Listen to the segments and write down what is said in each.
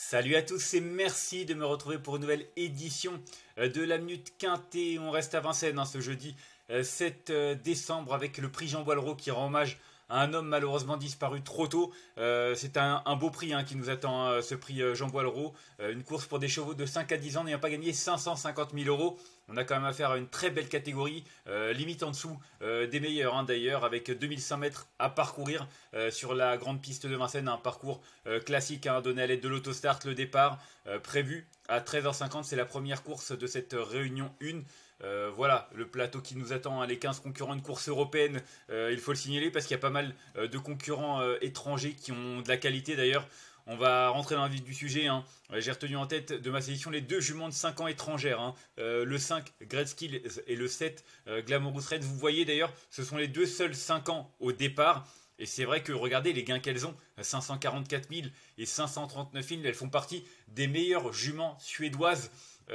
Salut à tous et merci de me retrouver pour une nouvelle édition de la Minute Quintée. On reste à Vincennes ce jeudi 7 décembre avec le prix Jean Boileau qui rend hommage à un homme malheureusement disparu trop tôt. C'est un beau prix qui nous attend, ce prix Jean Boileau. Une course pour des chevaux de 5 à 10 ans n'ayant pas gagné 550 000 euros. On a quand même affaire à une très belle catégorie, limite en dessous des meilleurs d'ailleurs, avec 2100 mètres à parcourir sur la grande piste de Vincennes. Un parcours classique donné à l'aide de l'autostart. Le départ prévu à 13h50, c'est la première course de cette réunion 1. Voilà le plateau qui nous attend, les 15 concurrents, une course européenne, il faut le signaler parce qu'il y a pas mal de concurrents étrangers qui ont de la qualité d'ailleurs. On va rentrer dans le vif du sujet. J'ai retenu en tête de ma sélection les deux juments de 5 ans étrangères. Le 5 Gretzky et le 7 Glamorous Red. Vous voyez d'ailleurs, ce sont les deux seuls 5 ans au départ. Et c'est vrai que regardez les gains qu'elles ont, 544 000 et 539 000, elles font partie des meilleures juments suédoises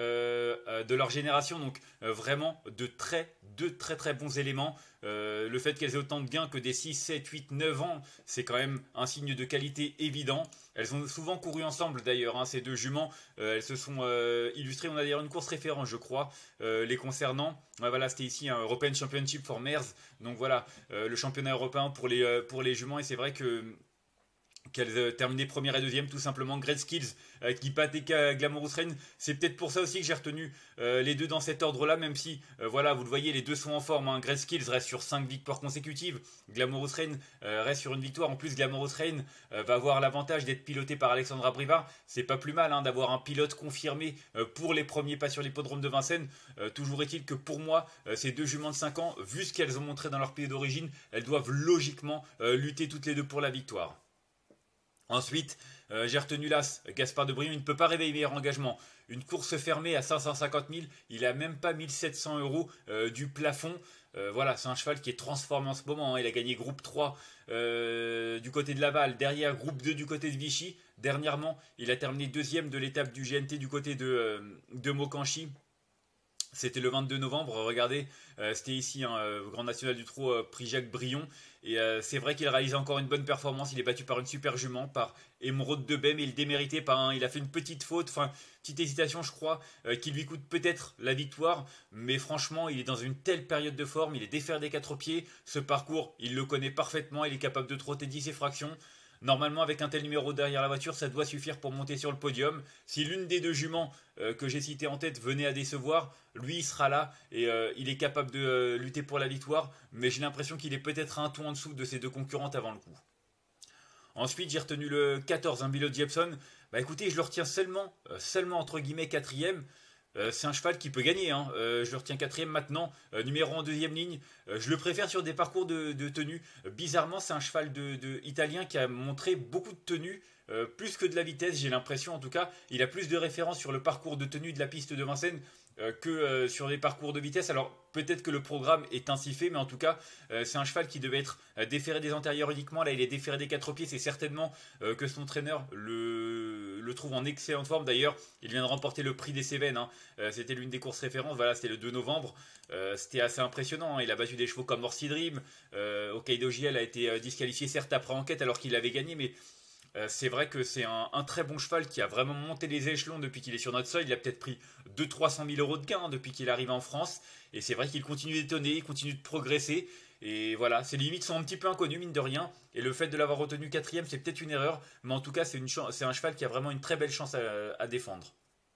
de leur génération. Donc vraiment de très bons éléments. Le fait qu'elles aient autant de gains que des 6, 7, 8, 9 ans, c'est quand même un signe de qualité évident. Elles ont souvent couru ensemble d'ailleurs, ces deux juments. Elles se sont illustrées. On a d'ailleurs une course référence, je crois, les concernant. Voilà, c'était ici un European Championship for Mares. Donc voilà, le championnat européen pour les juments. Et c'est vrai que qu'elles terminaient première et deuxième, tout simplement. Great Skills qui battait Glamorous Rain. C'est peut-être pour ça aussi que j'ai retenu les deux dans cet ordre-là, même si, voilà, vous le voyez, les deux sont en forme. Great Skills reste sur 5 victoires consécutives. Glamorous Rain reste sur une victoire. En plus, Glamorous Rain va avoir l'avantage d'être piloté par Alexandra Briva. C'est pas plus mal d'avoir un pilote confirmé pour les premiers pas sur l'hippodrome de Vincennes. Toujours est-il que pour moi, ces deux juments de 5 ans, vu ce qu'elles ont montré dans leur pays d'origine, elles doivent logiquement lutter toutes les deux pour la victoire. Ensuite, j'ai retenu l'As, Gaspard de Brion. Il ne peut pas réveiller meilleur engagement. Une course fermée à 550 000, il n'a même pas 1700 euros du plafond. Voilà, c'est un cheval qui est transformé en ce moment. Il a gagné groupe 3 du côté de Laval, derrière groupe 2 du côté de Vichy. Dernièrement, il a terminé deuxième de l'étape du GNT du côté de Mokanchy. C'était le 22 novembre, regardez, c'était ici, Grand National du Trot, prix Jacques Brion. Et c'est vrai qu'il réalise encore une bonne performance. Il est battu par une super jument, par Émeraude de Baie, mais il déméritait pas. Il a fait une petite faute, petite hésitation, je crois, qui lui coûte peut-être la victoire. Mais franchement, il est dans une telle période de forme. Il est défaire des 4 pieds. Ce parcours, il le connaît parfaitement. Il est capable de trotter 10 effractions. Normalement, avec un tel numéro derrière la voiture, ça doit suffire pour monter sur le podium. Si l'une des deux juments que j'ai citées en tête venait à décevoir, lui, il sera là et il est capable de lutter pour la victoire. Mais j'ai l'impression qu'il est peut-être un ton en dessous de ses deux concurrentes avant le coup. Ensuite, j'ai retenu le 14, Billy Jepson. Bah écoutez, je le retiens seulement entre guillemets quatrième. C'est un cheval qui peut gagner. Je le retiens quatrième maintenant, numéro en deuxième ligne. Je le préfère sur des parcours de tenue. Bizarrement, c'est un cheval italien qui a montré beaucoup de tenue, plus que de la vitesse, j'ai l'impression en tout cas. Il a plus de références sur le parcours de tenue de la piste de Vincennes que sur les parcours de vitesse. Alors peut-être que le programme est ainsi fait, mais en tout cas, c'est un cheval qui devait être déféré des antérieurs uniquement. Là, il est déféré des 4 pieds. C'est certainement que son entraîneur le trouve en excellente forme. D'ailleurs, il vient de remporter le prix des Cévennes. C'était l'une des courses références. Voilà, c'était le 2 novembre. C'était assez impressionnant. Il a battu des chevaux comme Orsi Dream. Hokkaido JL a été disqualifié certes après enquête alors qu'il avait gagné, mais c'est vrai que c'est un très bon cheval qui a vraiment monté les échelons depuis qu'il est sur notre sol. Il a peut-être pris 200-300 000 euros de gains depuis qu'il est arrivé en France. Et c'est vrai qu'il continue d'étonner, il continue de progresser. Et voilà, ses limites sont un petit peu inconnues, mine de rien. Et le fait de l'avoir retenu quatrième, c'est peut-être une erreur. Mais en tout cas, c'est un cheval qui a vraiment une très belle chance à défendre.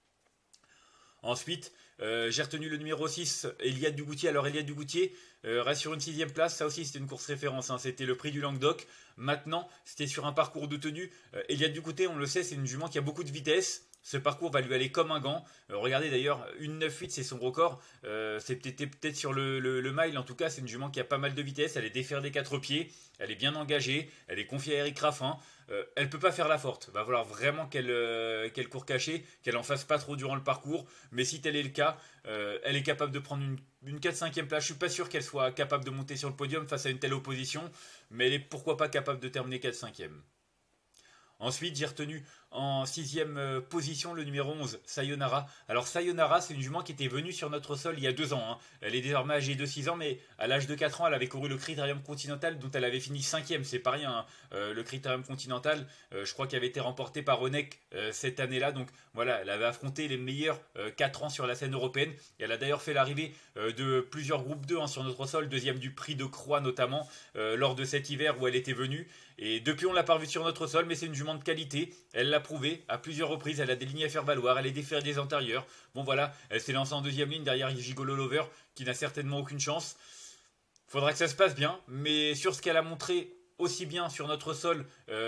Ensuite, j'ai retenu le numéro 6, Eliade Dugoutier. Alors Eliade Dugoutier reste sur une 6ème place. Ça aussi, c'était une course référence. C'était le prix du Languedoc. Maintenant, c'était sur un parcours de tenue. Eliade Dugoutier, on le sait, c'est une jument qui a beaucoup de vitesse. Ce parcours va lui aller comme un gant. Regardez d'ailleurs, 1,98 c'est son record. C'est peut-être sur le mile. En tout cas, c'est une jument qui a pas mal de vitesse. Elle est défaire des 4 pieds. Elle est bien engagée. Elle est confiée à Eric Raffin. Elle peut pas faire la forte. Va falloir vraiment qu'elle court cachée, qu'elle en fasse pas trop durant le parcours. Mais si tel est le cas, elle est capable de prendre une 4-5e place. Je suis pas sûr qu'elle soit capable de monter sur le podium face à une telle opposition. Mais elle est pourquoi pas capable de terminer 4-5e. Ensuite, j'ai retenu En sixième position, le numéro 11, Sayonara. Alors Sayonara, c'est une jument qui était venue sur notre sol il y a 2 ans. Hein. Elle est désormais âgée de 6 ans, mais à l'âge de 4 ans, elle avait couru le Critérium Continental dont elle avait fini 5e. C'est pas rien. Hein. Le Critérium Continental, je crois qu'il avait été remporté par Onek cette année-là. Donc voilà, elle avait affronté les meilleurs 4 ans sur la scène européenne. Et elle a d'ailleurs fait l'arrivée de plusieurs groupes 2 hein, sur notre sol, deuxième du prix de Croix notamment, lors de cet hiver où elle était venue. Et depuis, on l'a pas revue sur notre sol, mais c'est une jument de qualité. Elle l'a prouvé à plusieurs reprises. Elle a des lignes à faire valoir. Elle est déférée des antérieurs. Bon voilà, elle s'est lancée en deuxième ligne derrière Gigolo Lover, qui n'a certainement aucune chance. Faudra que ça se passe bien, mais sur ce qu'elle a montré aussi bien sur notre sol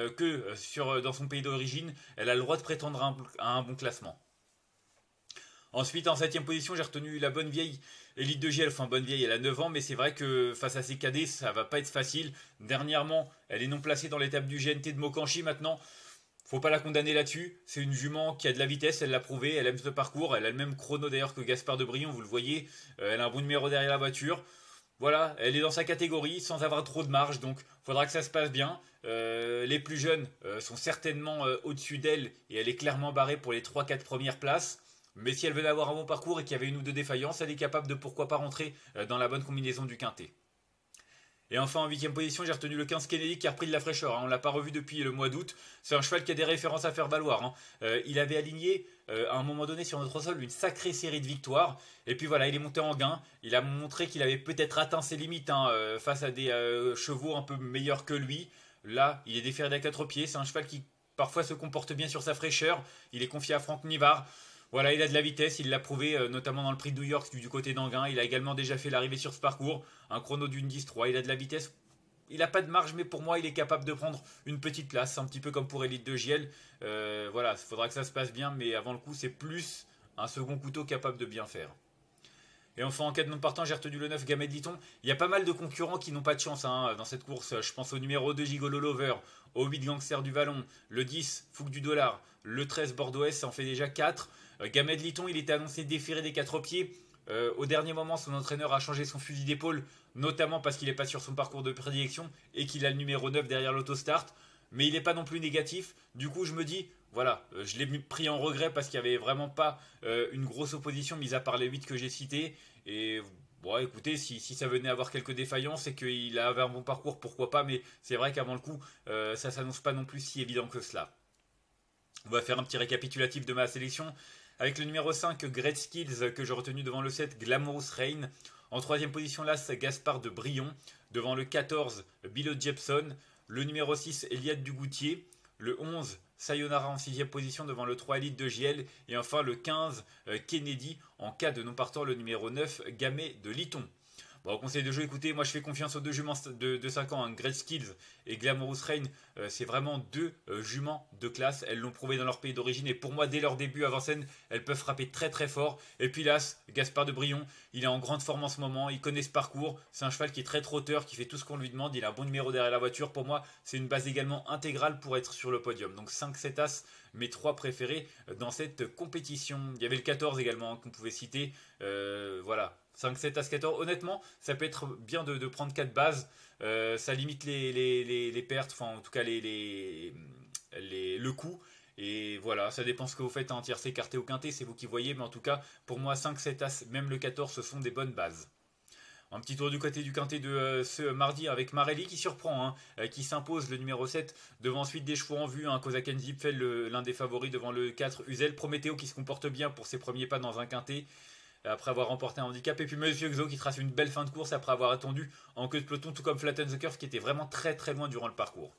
dans son pays d'origine, elle a le droit de prétendre à un bon classement. Ensuite, en 7ème position, j'ai retenu la bonne vieille Elite de GL. Enfin, bonne vieille, elle a 9 ans, mais c'est vrai que face à ses cadets, ça va pas être facile. Dernièrement, elle est non placée dans l'étape du GNT de Mokanchi. Maintenant, faut pas la condamner là-dessus. C'est une jument qui a de la vitesse, elle l'a prouvé, elle aime ce parcours. Elle a le même chrono d'ailleurs que Gaspard de Brion, vous le voyez. Elle a un bon numéro derrière la voiture. Voilà, elle est dans sa catégorie sans avoir trop de marge, donc faudra que ça se passe bien. Les plus jeunes sont certainement au-dessus d'elle et elle est clairement barrée pour les 3-4 premières places. Mais si elle venait avoir un bon parcours et qu'il y avait une ou deux défaillances, elle est capable de pourquoi pas rentrer dans la bonne combinaison du quintet. Et enfin en 8ème position, j'ai retenu le 15 Kennedy qui a repris de la fraîcheur. Hein. On ne l'a pas revu depuis le mois d'août. C'est un cheval qui a des références à faire valoir. Hein. Il avait aligné à un moment donné sur notre sol une sacrée série de victoires. Et puis voilà, il est monté en gain. Il a montré qu'il avait peut-être atteint ses limites hein, face à des chevaux un peu meilleurs que lui. Là, il est déféré d'à 4 pieds. C'est un cheval qui parfois se comporte bien sur sa fraîcheur. Il est confié à Franck Nivard. Voilà, il a de la vitesse, il l'a prouvé notamment dans le prix de New York du côté d'Anguin. Il a également déjà fait l'arrivée sur ce parcours, un chrono d'une 10-3. Il a de la vitesse, il n'a pas de marge, mais pour moi, il est capable de prendre une petite place, un petit peu comme pour Elite de JL. Voilà, il faudra que ça se passe bien, mais avant le coup, c'est plus un second couteau capable de bien faire. Et enfin, en cas de non partant, j'ai retenu le 9 Gamet Liton. Il y a pas mal de concurrents qui n'ont pas de chance hein, dans cette course. Je pense au numéro 2 Gigolo Lover, au 8 Gangster du Vallon, le 10 Fouque du Dollar, le 13 Bordeaux S, ça en fait déjà 4. Gamet Liton, il était annoncé déféré des 4 pieds. Au dernier moment, son entraîneur a changé son fusil d'épaule, notamment parce qu'il n'est pas sur son parcours de prédilection et qu'il a le numéro 9 derrière l'autostart. Mais il n'est pas non plus négatif. Du coup, je me dis, voilà, je l'ai pris en regret parce qu'il n'y avait vraiment pas une grosse opposition, mis à part les 8 que j'ai cités. Et bon, écoutez, si ça venait avoir quelques défaillances et qu'il avait un bon parcours, pourquoi pas. Mais c'est vrai qu'avant le coup, ça s'annonce pas non plus si évident que cela. On va faire un petit récapitulatif de ma sélection. Avec le numéro 5, Great Skills, que j'ai retenu devant le 7, Glamorous Rain. En 3ème position, là, c'est Gaspard de Brion. Devant le 14, Bilo Jepson. Le numéro 6, Eliade Dugoutier. Le 11, Sayonara en 6ème position devant le 3 Elite de JL. Et enfin le 15, Kennedy. En cas de non partant, le numéro 9, Gamet de Liton. Bon, conseil de jeu, écoutez, moi je fais confiance aux deux juments de 5 ans, hein, Great Skills et Glamorous Rain. C'est vraiment deux juments de classe. Elles l'ont prouvé dans leur pays d'origine et pour moi, dès leur début à Vincennes, elles peuvent frapper très très fort. Et puis là, Gaspard de Brion, il est en grande forme en ce moment, il connaît ce parcours. C'est un cheval qui est très trotteur, qui fait tout ce qu'on lui demande. Il a un bon numéro derrière la voiture. Pour moi, c'est une base également intégrale pour être sur le podium. Donc 5-7 As, mes 3 préférés dans cette compétition. Il y avait le 14 également hein, qu'on pouvait citer. Voilà. 5, 7, As, 14. Honnêtement, ça peut être bien de prendre 4 bases. Ça limite les pertes, enfin en tout cas le coût. Et voilà, ça dépend ce que vous faites en tiercé, écarté ou quinté, c'est vous qui voyez. Mais en tout cas, pour moi, 5, 7 As, même le 14, ce sont des bonnes bases. Un petit tour du côté du quintet de ce mardi avec Marelli qui surprend, hein, qui s'impose le numéro 7 devant ensuite des chevaux en vue, hein, Kozaken Zipfel, l'un des favoris devant le 4 Uzel, Prométhéo qui se comporte bien pour ses premiers pas dans un quintet après avoir remporté un handicap, et puis Monsieur Xo qui trace une belle fin de course après avoir attendu en queue de peloton, tout comme Flatten the Curve qui était vraiment très très loin durant le parcours.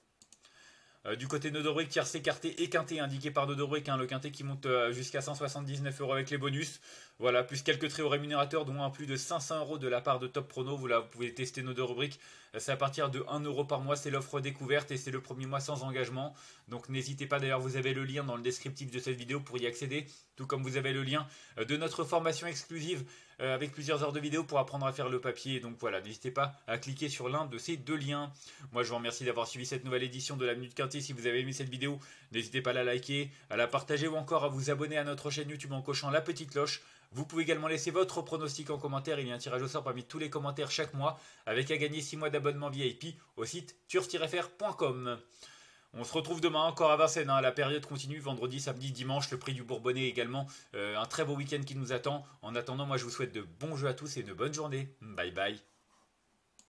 Du côté de Nodobrick, tiercé écarté et quinté indiqué par Nodobrick, hein, le quinté qui monte jusqu'à 179 € avec les bonus. Voilà, plus quelques traits au rémunérateur, dont un plus de 500 € de la part de Top Prono. Vous pouvez tester Nodobrick. C'est à partir de 1 € par mois, c'est l'offre découverte et c'est le premier mois sans engagement. Donc n'hésitez pas, d'ailleurs vous avez le lien dans le descriptif de cette vidéo pour y accéder. Tout comme vous avez le lien de notre formation exclusive avec plusieurs heures de vidéo pour apprendre à faire le papier. Donc voilà, n'hésitez pas à cliquer sur l'un de ces deux liens. Moi je vous remercie d'avoir suivi cette nouvelle édition de la Minute Quintet. Si vous avez aimé cette vidéo, n'hésitez pas à la liker, à la partager ou encore à vous abonner à notre chaîne YouTube en cochant la petite cloche. Vous pouvez également laisser votre pronostic en commentaire, il y a un tirage au sort parmi tous les commentaires chaque mois, avec à gagner 6 mois d'abonnement VIP au site turf-fr.com. On se retrouve demain encore à Vincennes, hein. La période continue, vendredi, samedi, dimanche, le prix du Bourbonnais également. Un très beau week-end qui nous attend. En attendant, moi je vous souhaite de bons jeux à tous et une bonne journée. Bye bye.